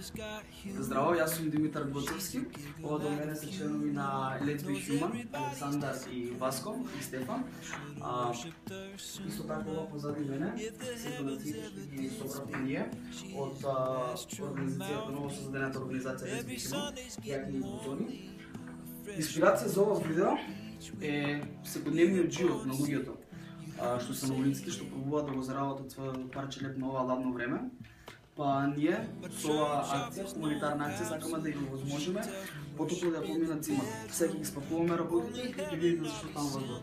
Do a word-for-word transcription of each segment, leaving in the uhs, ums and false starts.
Здраво, јас сум Димитар Гоцевски. Ова до мене се членови на Let's Be Human, Александар и Васко и Стефан. А, исто така ова позади мене се донаците што ги собравме ние од организацијата, ново создадената организација Let's Be Human, јакни бутони. Инспирација за ова видео е секојдневниот живот на луѓето што се на улиците, што пробуваат да го заработат својот парче леп на ова ладно време. Па ние со оваа акција, хуманитарна акција, сакаме да ги овозможиме потопло да ја поминат зимата. Сега ги спакуваме работите и ќе видите зашто таму возот.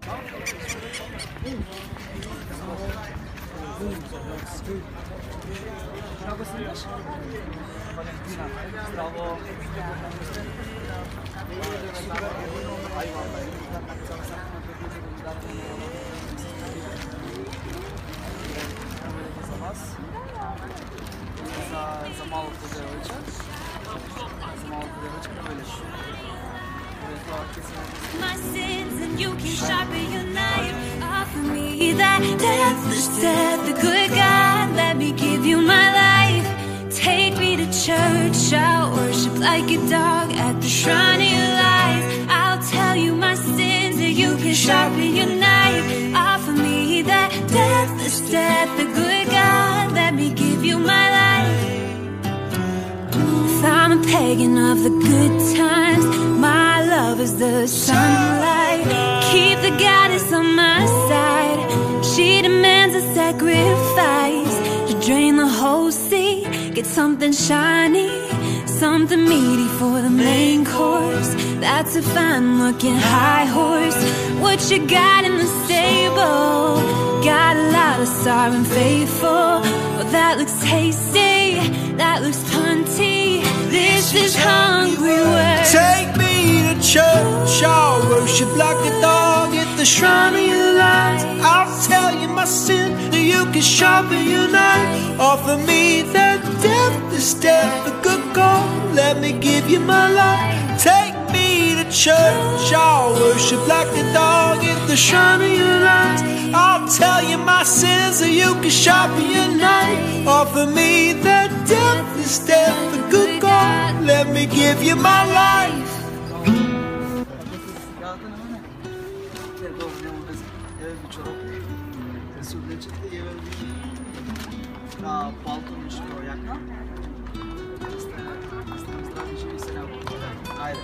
Како се имаш? Валентина, здраво. За вас. За, за малото девојче. За малото девојче да велиш. My sins and you can sharpen your knife. Offer me that deathless death, the good God, let me give you my life. Take me to church, I'll worship like a dog at the shrine of your lies. I'll tell you my sins and you can sharpen your knife. Offer me that deathless death, the good God, let me give you my life. If I'm a pagan of the good times, my love is the sunlight. Keep the goddess on my side. She demands a sacrifice to drain the whole sea. Get something shiny, something meaty for the main course. That's a fine looking high horse. What you got in the stable? Got a lot of sorry and faithful. Well, that looks tasty, that looks punty. This is hungry work. Take me to church, I'll worship like a dog at the shrine of your lies. I'll tell you my sin, that you can sharpen your knife. Offer me that deathless death, the good God, let me give you my life. Take me to church, I'll worship like a dog at the shrine of your lies. I'll tell you my sins, that you can sharpen your knife. Offer me that deathless death, the good God, let me give you my life. На палто нешто јакна. Сте здрави, живи се него. Ајде.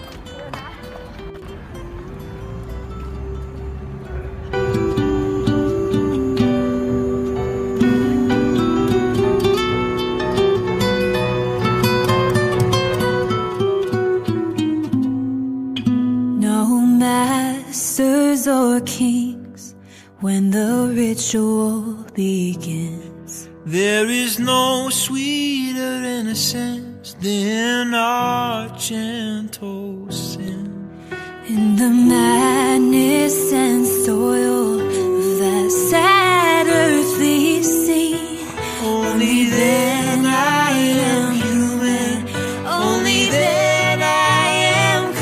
No masters or kings when the ritual begins. There is no sweeter innocence than our gentle sin. In the madness and soil of that sad earthly sea, only then I am human, only then I am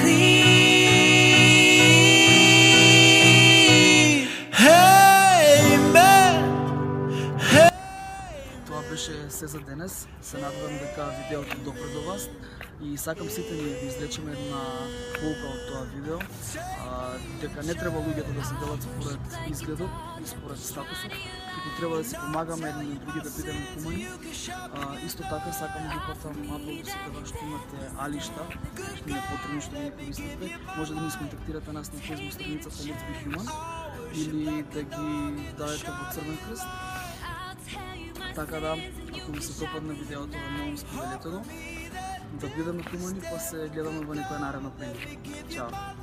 clean. Hey man, hey. Тоа беше се за денес. Се надевам дека видеото допре до вас и сакам сите ние да извлечеме една полука од тоа видео, а, дека не треба луѓето да се делат според изгледот и според статусот, туку треба да си помагаме едни и други, да бидеме хумани. А, исто така сакам да упатам апел до сите вас што имате алишта, што не е потребно што ги користите, може да ни сконтактирате нас на Facebook страницата Let's Be Human или да ги дадете во Црвен крст. Така да, ако ви се допадна видеото, молам споделете го. Да бидеме хумани, па се гледаме во некоја наредна прилика. Чао!